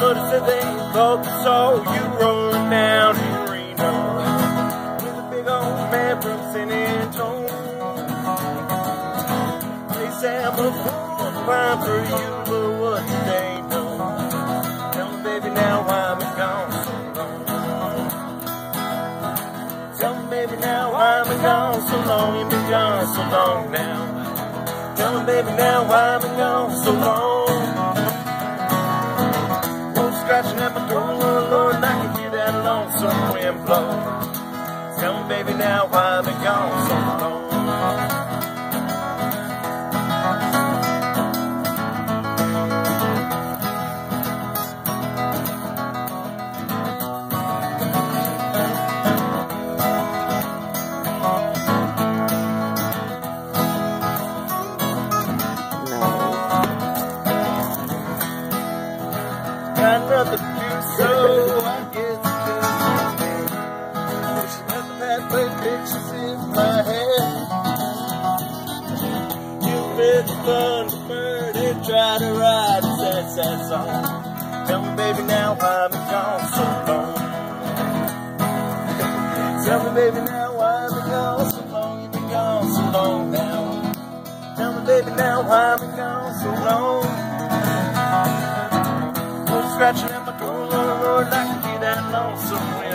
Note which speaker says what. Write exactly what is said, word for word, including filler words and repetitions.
Speaker 1: But I said they thought they saw you rolling down in Reno with a big old man from San Antonio. They say I'm a fool, fine for you, but what do they know? Tell me, baby, now why I'm gone so long. Tell me, baby, now why I'm gone so long. You've been gone so long now. Tell me, baby, now why I'm gone so long. Oh, scratching at my door, Lord, Lord, I can hear that lonesome wind blow. Tell me, baby, now why I'm gone so long. Got nothing to do, so I guess it's nothing that but pictures in my head. You bet the Thunderbird and try to write a sad, sad song. Tell me, baby, now why I'm gone so long. Tell me, baby, now why I'm gone so long. You've been gone so long now. Tell me, baby, now why I'm gone so long. Scratching at my door, Lord, Lord, I can hear that lonesome wind.